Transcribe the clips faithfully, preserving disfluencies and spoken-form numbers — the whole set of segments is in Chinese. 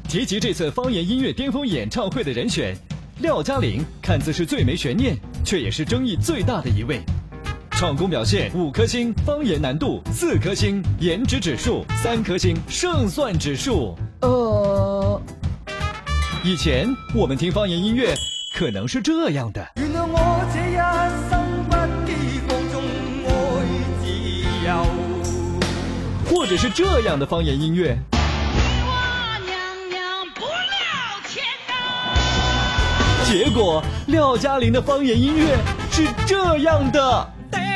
提及这次方言音乐巅峰演唱会的人选，廖嘉玲看似是最没悬念，却也是争议最大的一位。唱功表现五颗星，方言难度四颗星，颜值指数三颗星，胜算指数呃，以前我们听方言音乐可能是这样的。 原谅我这一生不羈放纵愛自由， 或者是这样的方言音乐。结果廖嘉玲的方言音乐是这样的。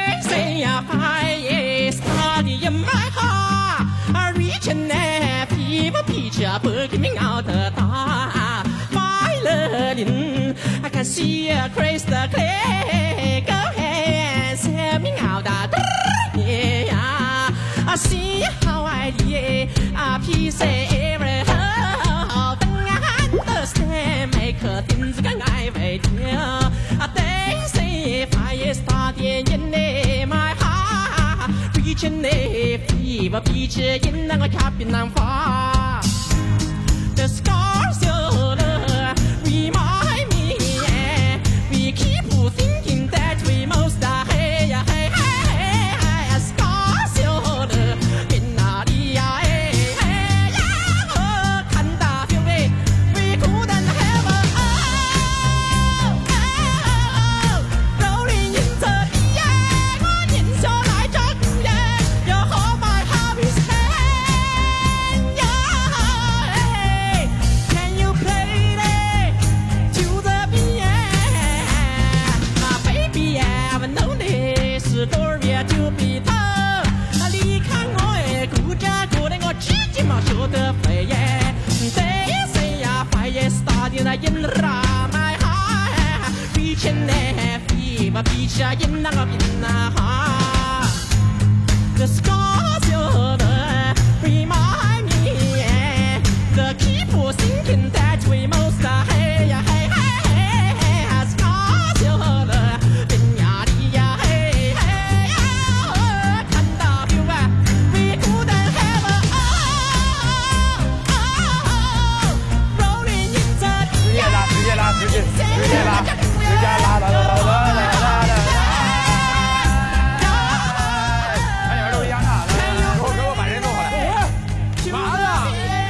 Fever beach in the cabin and far. The scars of love remind me, yeah. We keep thinking that we must die. Hey, hey, hey, scars of love in our eye. Hey, yeah, can't feel it. We couldn't have a oh, oh, rolling in the air. 我年少来着姑爷。In my heart, reaching there, fever beach in the heart. The scars of love remind me, yeah. The people thinking that we must die. Hey, hey, hey, hey, scars of love in your eye. Hey, hey, oh, can't stop you. We couldn't have a oh, oh, oh, rolling in the 直接拉，直接拉，直接直接拉，直接拉，拉拉拉拉拉拉拉。看你们都一样啊！来来来，给我给我把人弄回来。嘛呢？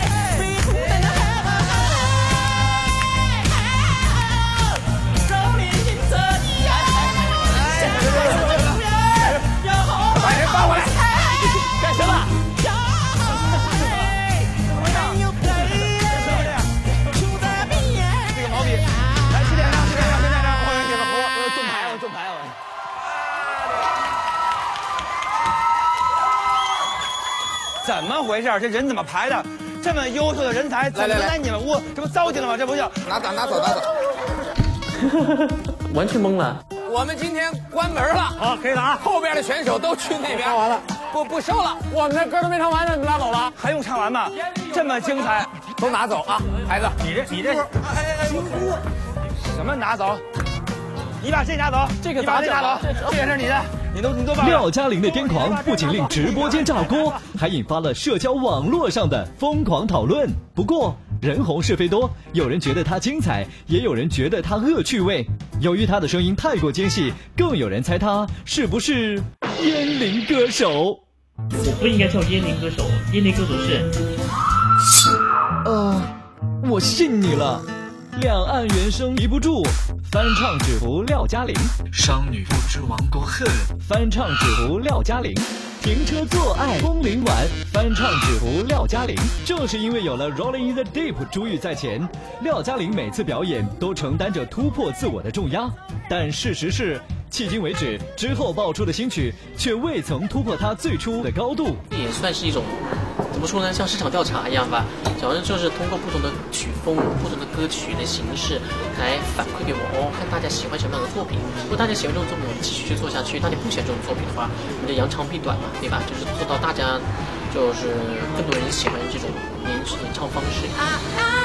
把人放回来。干什么？ 怎么回事？这人怎么排的？这么优秀的人才，怎么在你们屋？这不糟践了吗？这不叫拿走拿走拿走！ 完全懵了。 我们今天关门了，好，可以了啊！后边的选手都去那边，唱完了，不不收了。我们的歌都没唱完呢，你们拉走了？还用唱完吗？这么精彩，都拿走啊！孩子，你这你这，什么拿走？你把这拿走，这个把这拿走，这也是你的。 你都你都把廖嘉玲的癫狂不仅令直播间炸锅，还引发了社交网络上的疯狂讨论。不过人红是非多，有人觉得她精彩，也有人觉得她恶趣味。由于她的声音太过尖细，更有人猜她是不是烟龄歌手。 我不应该叫烟龄歌手，烟龄歌手是…… 呃，我信你了。两岸猿声敌不住。 翻唱指服廖嘉玲，商女不知亡国恨。翻唱指服廖嘉玲，停车做爱风铃晚。翻唱指服廖嘉玲，正是因为有了 Rolling in the Deep 珠玉在前，廖嘉玲每次表演都承担着突破自我的重压。但事实是，迄今为止，之后爆出的新曲却未曾突破她最初的高度。 也算是一种。 怎么说呢？像市场调查一样吧，主要就是通过不同的曲风、不同的歌曲的形式来反馈给我哦，看大家喜欢什么样的作品。如果大家喜欢这种作品，我们继续去做下去；大家不喜欢这种作品的话，我们就扬长避短嘛，对吧？就是做到大家就是更多人喜欢这种演演唱方式。啊啊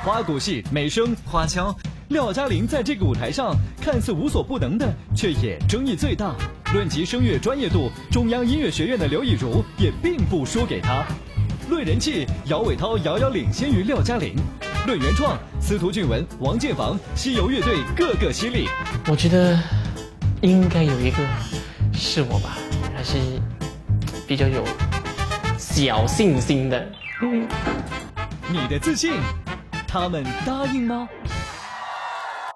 花鼓戏、美声、花腔，廖嘉玲在这个舞台上看似无所不能的，却也争议最大。论及声乐专业度，中央音乐学院的刘以儒也并不输给她。论人气，姚伟涛遥遥领先于廖嘉玲。论原创，司徒俊文、王建房、西游乐队个个犀利。 我觉得应该有一个是我吧，还是比较有小信心的。 你的自信，他们答应吗？